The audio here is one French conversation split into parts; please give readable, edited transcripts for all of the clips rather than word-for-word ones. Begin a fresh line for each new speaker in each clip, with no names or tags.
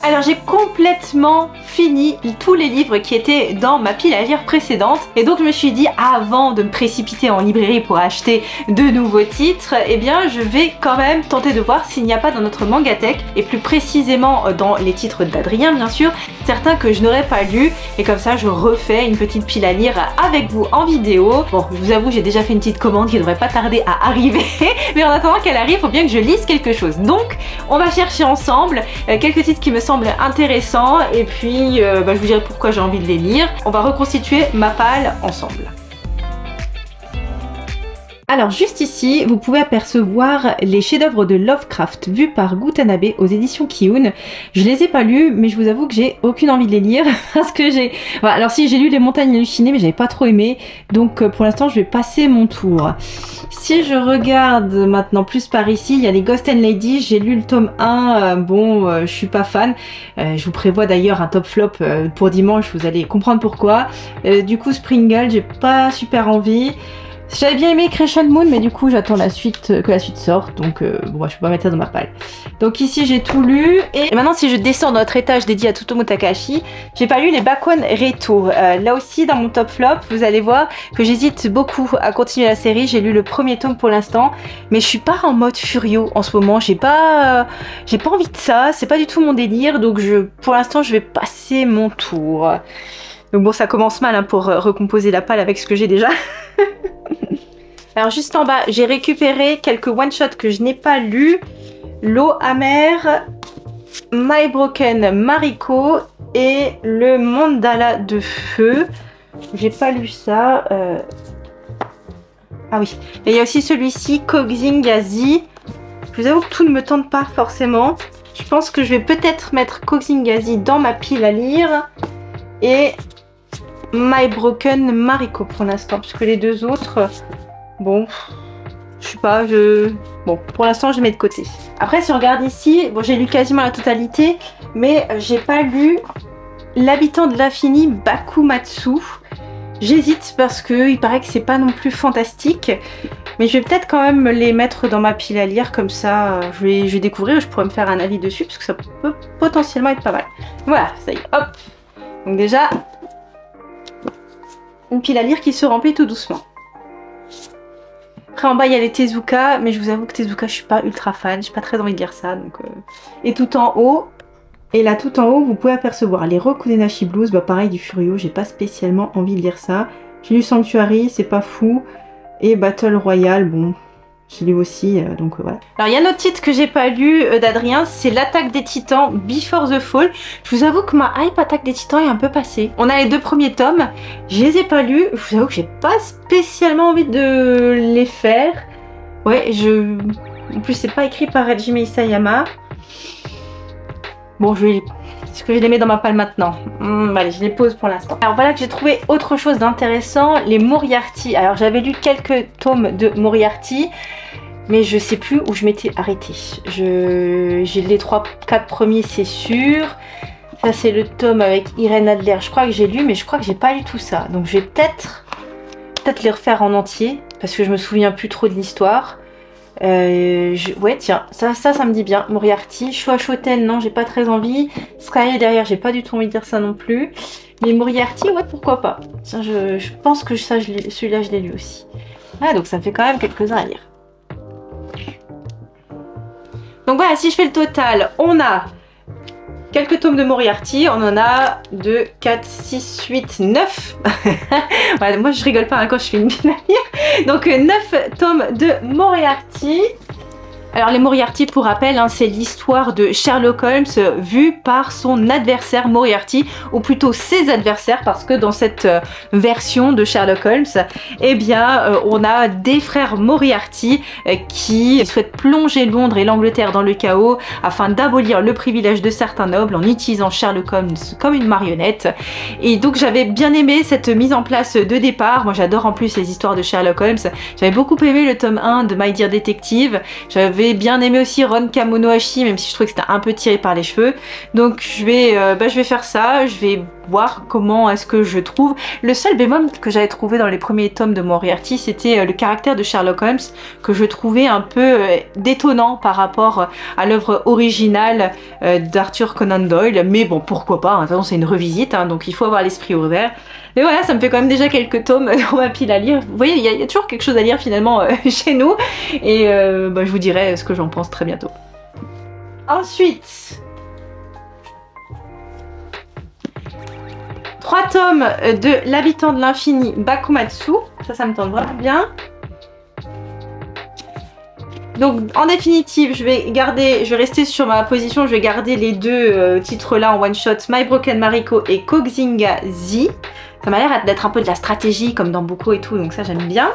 Alors j'ai complètement fini tous les livres qui étaient dans ma pile à lire précédente et donc je me suis dit avant de me précipiter en librairie pour acheter de nouveaux titres, eh bien je vais quand même tenter de voir s'il n'y a pas dans notre mangathèque et plus précisément dans les titres d'Adrien bien sûr, certains que je n'aurais pas lus et comme ça je refais une petite pile à lire avec vous en vidéo. Bon je vous avoue j'ai déjà fait une petite commande qui devrait pas tarder à arriver mais en attendant qu'elle arrive il faut bien que je lise quelque chose. Donc on va chercher ensemble quelques titres qui me semblent intéressants et puis je vous dirai pourquoi j'ai envie de les lire. On va reconstituer ma palle ensemble. Alors juste ici, vous pouvez apercevoir les chefs-d'œuvre de Lovecraft vus par Gutanabe aux éditions Kiun. Je les ai pas lus, mais je vous avoue que j'ai aucune envie de les lire parce que j'ai... Voilà, alors si j'ai lu Les Montagnes hallucinées, mais j'avais pas trop aimé, donc pour l'instant je vais passer mon tour. Si je regarde maintenant plus par ici, il y a les Ghost and Lady, j'ai lu le tome 1, je suis pas fan. Je vous prévois d'ailleurs un top flop pour dimanche, vous allez comprendre pourquoi. Du coup Springle, j'ai pas super envie. J'avais bien aimé Crescent Moon mais du coup j'attends la suite, que la suite sorte donc bon, je peux pas mettre ça dans ma palle. Donc ici j'ai tout lu et maintenant si je descends dans notre étage dédié à Tsutomu Takahashi, j'ai pas lu les Bakwan Reto. Là aussi dans mon top flop vous allez voir que j'hésite beaucoup à continuer la série. J'ai lu le premier tome pour l'instant mais je suis pas en mode furio en ce moment, j'ai pas envie de ça, c'est pas du tout mon délire donc pour l'instant je vais passer mon tour. Donc bon ça commence mal hein, pour recomposer la palle avec ce que j'ai déjà. Alors juste en bas j'ai récupéré quelques one-shots que je n'ai pas lus. L'eau amère, My Broken Mariko et le mandala de feu. J'ai pas lu ça. Ah oui. Et il y a aussi celui-ci, Koxingazi. Je vous avoue que tout ne me tente pas forcément. Je pense que je vais peut-être mettre Koxingazi dans ma pile à lire. Et My Broken Mariko pour l'instant. Parce que les deux autres... Bon, je sais pas, bon, pour l'instant je mets de côté. Après si on regarde ici, bon j'ai lu quasiment la totalité, mais j'ai pas lu L'habitant de l'infini Bakumatsu. J'hésite parce que il paraît que c'est pas non plus fantastique, mais je vais peut-être quand même les mettre dans ma pile à lire, comme ça je vais découvrir, je pourrais me faire un avis dessus parce que ça peut potentiellement être pas mal. Voilà, ça y est, hop. Donc déjà, une pile à lire qui se remplit tout doucement. Après en bas il y a les Tezuka, mais je vous avoue que Tezuka je suis pas ultra fan, j'ai pas très envie de lire ça donc Et tout en haut, et là tout en haut vous pouvez apercevoir les Rokudenashi Blues, bah pareil du Furio, j'ai pas spécialement envie de lire ça. J'ai lu Sanctuary, c'est pas fou, et Battle Royale, bon j'ai lu aussi, donc voilà. Alors il y a un autre titre que j'ai pas lu d'Adrien, c'est l'Attaque des Titans Before the Fall. Je vous avoue que ma hype Attaque des Titans est un peu passée. On a les deux premiers tomes, je les ai pas lus, je vous avoue que j'ai pas spécialement envie de les faire. Ouais, en plus c'est pas écrit par Hajime Isayama. Bon, est-ce que je les mets dans ma palle maintenant? Allez, je les pose pour l'instant. Alors voilà que j'ai trouvé autre chose d'intéressant, les Moriarty. Alors j'avais lu quelques tomes de Moriarty, mais je sais plus où je m'étais arrêtée. J'ai les 3-4 premiers, c'est sûr. Ça c'est le tome avec Irène Adler. Je crois que j'ai lu, mais je crois que j'ai pas lu tout ça. Donc je vais peut-être les refaire en entier, parce que je me souviens plus trop de l'histoire. Ouais tiens, ça me dit bien. Moriarty, Shoten, non j'ai pas très envie. Sky derrière, j'ai pas du tout envie de dire ça non plus. Mais Moriarty, ouais pourquoi pas. Tiens, je pense que celui-là je l'ai lu aussi. Ah donc ça me fait quand même quelques-uns à lire. Donc voilà, si je fais le total, on a quelques tomes de Moriarty, on en a 2, 4, 6, 8, 9. Voilà, moi je rigole pas hein, quand je fais une pile à lire. Donc 9 tomes de Moriarty. Alors les Moriarty, pour rappel, hein, c'est l'histoire de Sherlock Holmes vue par son adversaire Moriarty, ou plutôt ses adversaires, parce que dans cette version de Sherlock Holmes, eh bien, on a des frères Moriarty qui souhaitent plonger Londres et l'Angleterre dans le chaos afin d'abolir le privilège de certains nobles en utilisant Sherlock Holmes comme une marionnette. Et donc j'avais bien aimé cette mise en place de départ. Moi j'adore en plus les histoires de Sherlock Holmes. J'avais beaucoup aimé le tome 1 de My Dear Detective. J'avais J'avais bien aimé aussi Ron Kamonohashi, même si je trouvais que c'était un peu tiré par les cheveux. Donc je vais faire ça, je vais voir comment est-ce que je trouve. Le seul bémol que j'avais trouvé dans les premiers tomes de Moriarty, c'était le caractère de Sherlock Holmes, que je trouvais un peu détonnant par rapport à l'œuvre originale d'Arthur Conan Doyle. Mais bon, pourquoi pas, hein, de toute façon c'est une revisite, hein, donc il faut avoir l'esprit ouvert. Mais voilà, ça me fait quand même déjà quelques tomes dans ma pile à lire. Vous voyez, il y a toujours quelque chose à lire finalement chez nous. Et je vous dirai ce que j'en pense très bientôt. Ensuite, 3 tomes de L'Habitant de l'Infini Bakumatsu. Ça me tente vraiment bien. Donc en définitive, je vais rester sur ma position, je vais garder les deux titres là en one shot, My Broken Mariko et Koxinga Z. Ça m'a l'air d'être un peu de la stratégie comme dans Boku et tout, donc ça j'aime bien.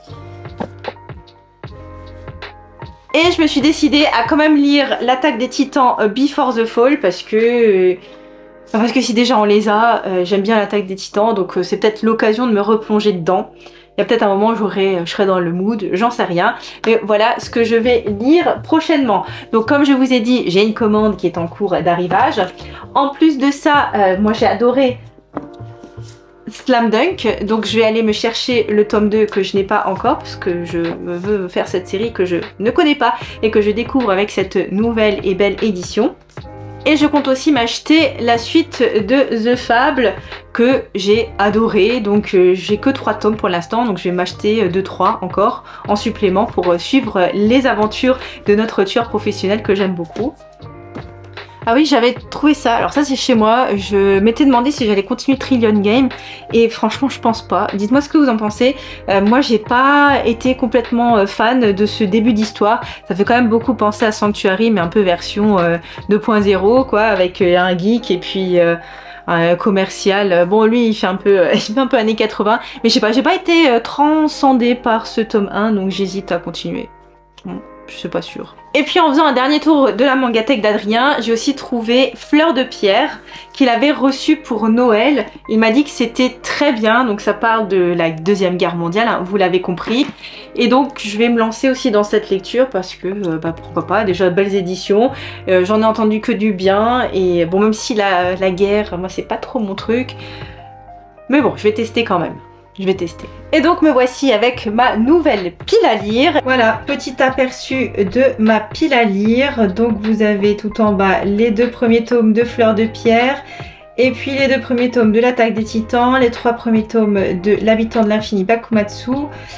Et je me suis décidée à quand même lire L'Attaque des Titans Before the Fall parce que si déjà on les a, j'aime bien L'Attaque des Titans, donc c'est peut-être l'occasion de me replonger dedans. Il y a peut-être un moment où je serai dans le mood, j'en sais rien. Mais voilà ce que je vais lire prochainement. Donc comme je vous ai dit, j'ai une commande qui est en cours d'arrivage. En plus de ça, moi j'ai adoré Slam Dunk, donc je vais aller me chercher le tome 2 que je n'ai pas encore parce que je veux faire cette série que je ne connais pas et que je découvre avec cette nouvelle et belle édition. Et je compte aussi m'acheter la suite de The Fable que j'ai adoré. Donc j'ai que 3 tomes pour l'instant, donc je vais m'acheter 2-3 encore en supplément pour suivre les aventures de notre tueur professionnel que j'aime beaucoup. Ah oui, j'avais trouvé ça, alors ça c'est chez moi, je m'étais demandé si j'allais continuer Trillion Game et franchement je pense pas. Dites-moi ce que vous en pensez. Moi j'ai pas été complètement fan de ce début d'histoire, ça fait quand même beaucoup penser à Sanctuary mais un peu version 2.0 quoi, avec un geek et puis un commercial. Bon lui il fait un peu années 80, mais je sais pas, j'ai pas été transcendée par ce tome 1 donc j'hésite à continuer. Bon, je suis pas sûre. Et puis en faisant un dernier tour de la mangatech d'Adrien, j'ai aussi trouvé Fleur de Pierre qu'il avait reçu pour Noël. Il m'a dit que c'était très bien, donc ça parle de la Deuxième Guerre mondiale, hein, vous l'avez compris. Et donc je vais me lancer aussi dans cette lecture parce que pourquoi pas, déjà belles éditions, j'en ai entendu que du bien et bon même si la guerre, moi c'est pas trop mon truc, mais bon je vais tester quand même. Je vais tester. Et donc me voici avec ma nouvelle pile à lire. Voilà, petit aperçu de ma pile à lire. Donc vous avez tout en bas les 2 premiers tomes de Fleur de Pierre. Et puis les 2 premiers tomes de L'Attaque des Titans. Les 3 premiers tomes de L'Habitant de l'Infini Bakumatsu.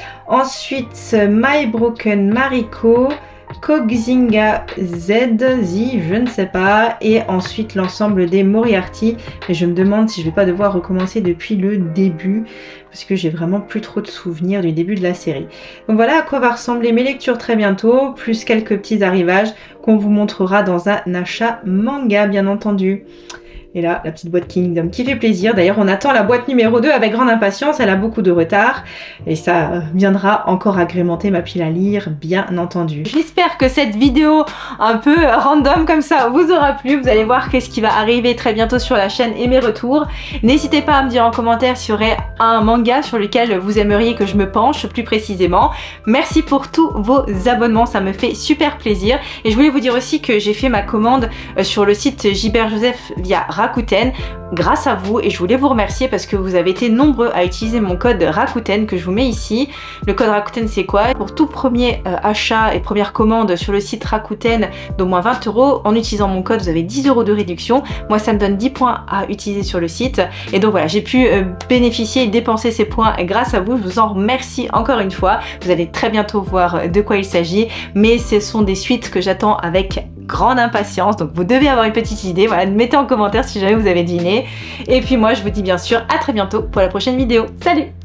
Ensuite My Broken Mariko. Koxinga Z, je ne sais pas, et ensuite l'ensemble des Moriarty. Mais je me demande si je vais pas devoir recommencer depuis le début parce que j'ai vraiment plus trop de souvenirs du début de la série. Donc voilà à quoi va ressembler mes lectures très bientôt, plus quelques petits arrivages qu'on vous montrera dans un achat manga bien entendu. Et là, la petite boîte Kingdom qui fait plaisir. D'ailleurs, on attend la boîte numéro 2 avec grande impatience. Elle a beaucoup de retard. Et ça viendra encore agrémenter ma pile à lire, bien entendu. J'espère que cette vidéo un peu random comme ça vous aura plu. Vous allez voir qu'est-ce qui va arriver très bientôt sur la chaîne et mes retours. N'hésitez pas à me dire en commentaire s'il y aurait un manga sur lequel vous aimeriez que je me penche plus précisément. Merci pour tous vos abonnements. Ça me fait super plaisir. Et je voulais vous dire aussi que j'ai fait ma commande sur le site Gilbert Joseph via Rakuten grâce à vous et je voulais vous remercier parce que vous avez été nombreux à utiliser mon code Rakuten que je vous mets ici. Le code Rakuten c'est quoi? Pour tout premier achat et première commande sur le site Rakuten d'au moins 20 €, en utilisant mon code vous avez 10 € de réduction. Moi ça me donne 10 points à utiliser sur le site et donc voilà, j'ai pu bénéficier et dépenser ces points grâce à vous. Je vous en remercie encore une fois. Vous allez très bientôt voir de quoi il s'agit, mais ce sont des suites que j'attends avec grande impatience, donc vous devez avoir une petite idée. Voilà, mettez en commentaire si jamais vous avez deviné. Et puis moi je vous dis bien sûr à très bientôt pour la prochaine vidéo. Salut!